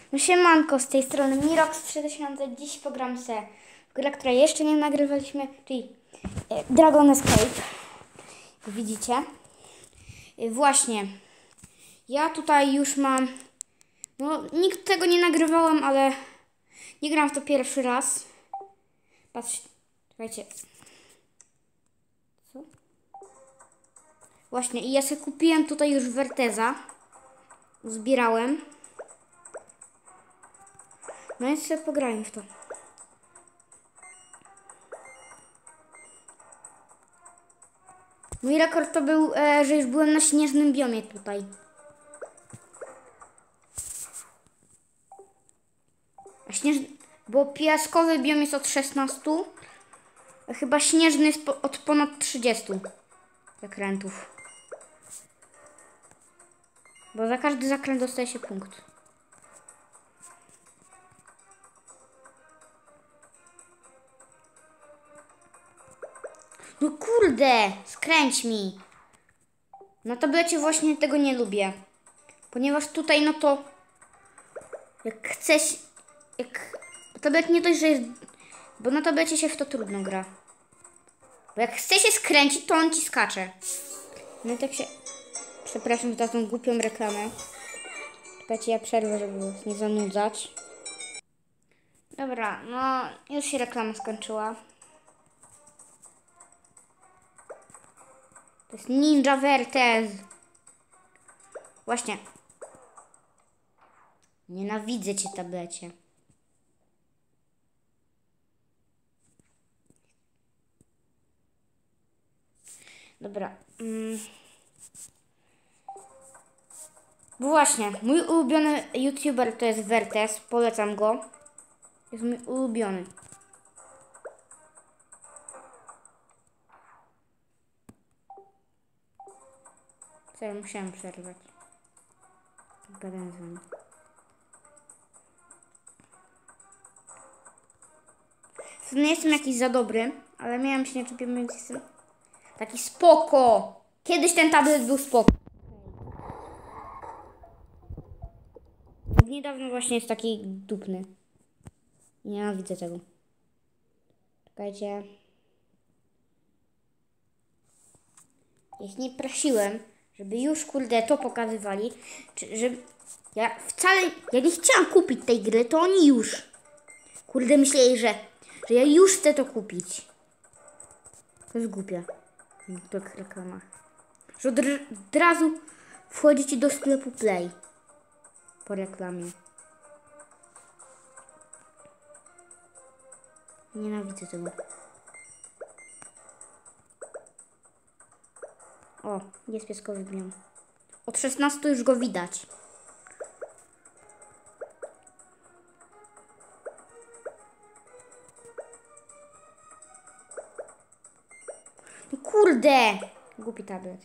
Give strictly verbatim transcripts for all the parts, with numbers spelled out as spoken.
No siemanko, z tej strony Mirox trzy tysiące. Dziś pogram se w grę, której jeszcze nie nagrywaliśmy, czyli e, Dragon Escape. Jak widzicie. E, właśnie. Ja tutaj już mam... No, nikt tego nie nagrywałem, ale nie gram w to pierwszy raz. Patrzcie, czekajcie. Co? Właśnie, i ja sobie kupiłem tutaj już Werteza. Zbierałem. No i sobie pograłem w to. Mój rekord to był, e, że już byłem na śnieżnym biomie tutaj. A śnież... Bo piaskowy biom jest od szesnastu, a chyba śnieżny jest po, od ponad trzydziestu zakrętów. Bo za każdy zakręt dostaje się punkt. No kurde, skręć mi. Na tablecie właśnie tego nie lubię. Ponieważ tutaj no to jak chcesz, jak tablet nie dość, że jest, bo na tablecie się w to trudno gra. Bo jak chce się skręcić, to on ci skacze. No i tak się... Przepraszam za tą głupią reklamę. Czekajcie, ja przerwę, żeby was nie zanudzać. Dobra, no już się reklama skończyła. To jest Ninja Wertez. Właśnie. Nienawidzę cię, tablecie. Dobra. Mm. Bo właśnie, mój ulubiony YouTuber to jest Wertez. Polecam go. Jest mój ulubiony. Co ja musiałem przerwać. Gadam z wami. Nie jestem jakiś za dobry, ale miałem się nie czepiać, więc jestem taki spoko. Kiedyś ten tablet był spoko. Niedawno właśnie jest taki dupny. Nienawidzę tego. Czekajcie. Ja ich nie prosiłem, żeby już kurde to pokazywali. Czy, że ja wcale, ja nie chciałam kupić tej gry, to oni już. Kurde myśleli, że, że ja już chcę to kupić. To jest głupie. W tych reklamach. Że od, od razu wchodzicie do sklepu Play. Po reklamie. Nienawidzę tego. O, jest pieskowy biom. Od szesnastu już go widać. No kurde! Głupi tablet.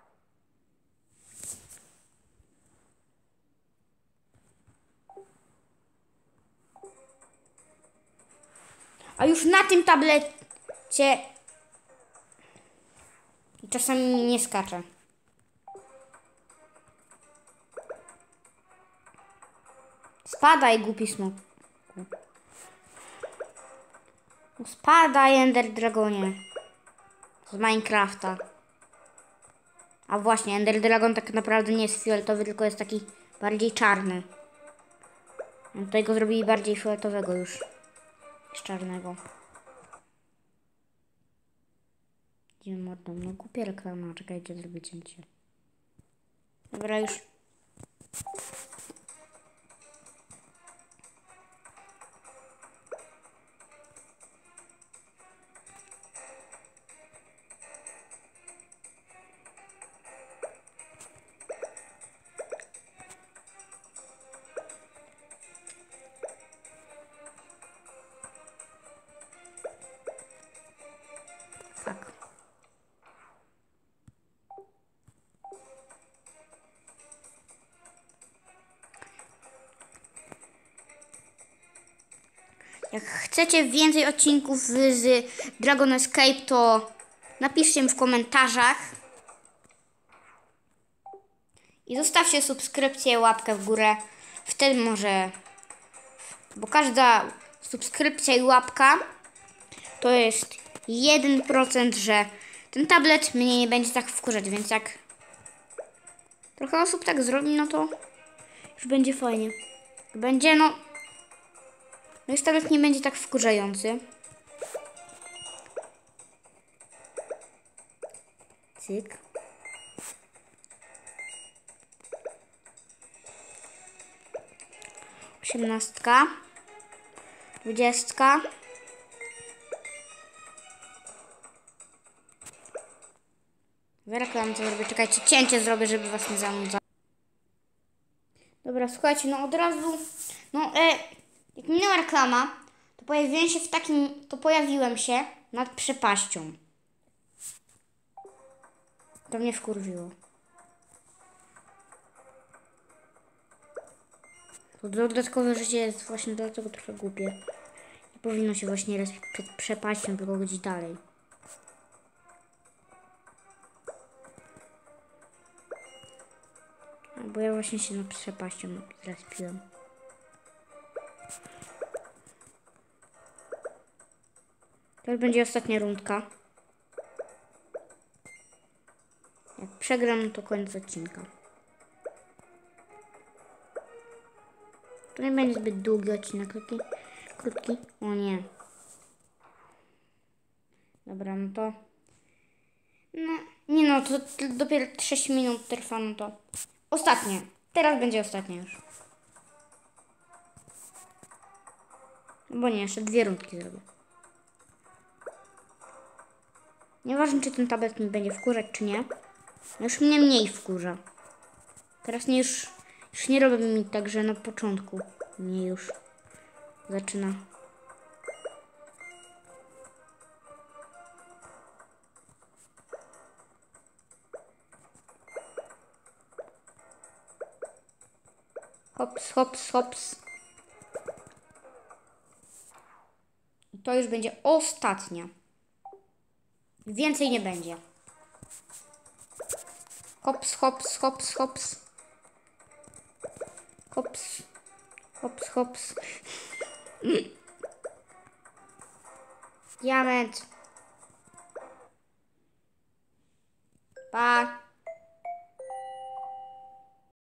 A już na tym tablecie czasami nie skacze. Spadaj, głupi smok. Spadaj, Ender Dragonie. Z Minecrafta. A właśnie, Ender Dragon tak naprawdę nie jest fioletowy, tylko jest taki bardziej czarny. Tutaj go zrobili bardziej fioletowego już. Z czarnego. Idziemy mordą. No głupia reklama. Czekajcie, zrobię cięcie. Dobra, już. Tak. Jak chcecie więcej odcinków z Dragon Escape, to napiszcie mi w komentarzach. I zostawcie subskrypcję, łapkę w górę. Wtedy może bo każda subskrypcja i łapka to jest jeden procent, że ten tablet mnie nie będzie tak wkurzać, więc jak trochę osób tak zrobi, no to już będzie fajnie. Będzie, no... No już tablet nie będzie tak wkurzający. Cyk. Osiemnastka. Dwudziestka. Reklam to zrobię. Czekajcie, cięcie zrobię, żeby was nie zanudzać. Dobra, słuchajcie, no od razu... No, e, jak minęła reklama, to pojawiłem się w takim... To pojawiłem się nad przepaścią. To mnie wkurwiło. To dodatkowe życie jest właśnie dlatego trochę głupie. Nie powinno się właśnie respić przed przepaścią, tylko gdzieś dalej. Bo ja właśnie się nad przepaścią zrespiłem. To już będzie ostatnia rundka. Jak przegram, to koniec odcinka. To nie będzie zbyt długi odcinek, krótki. Krótki. O nie. Dobra, no to... No, nie no, to dopiero sześć minut trwa, no to... Ostatnie. Teraz będzie ostatnie już. Bo nie, jeszcze dwie rundki zrobię. Nieważne, czy ten tablet mi będzie wkurzać, czy nie. Już mnie mniej wkurza. Teraz nie już... Już nie robię mi tak, że na początku mnie już zaczyna. Hops, hops, hops. I to już będzie ostatnia. Więcej nie będzie. Hops, hops, hops, hops. Hops, hops, hops. Diament. Pa.